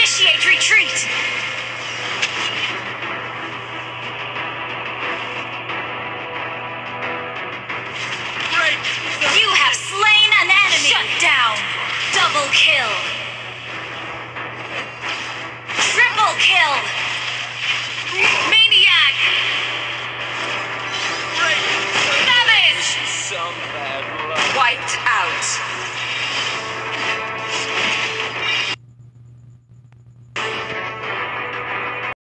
Initiate retreat! You have slain an enemy! Shut down! Double kill! Triple kill! Maniac! Savage! Some bad.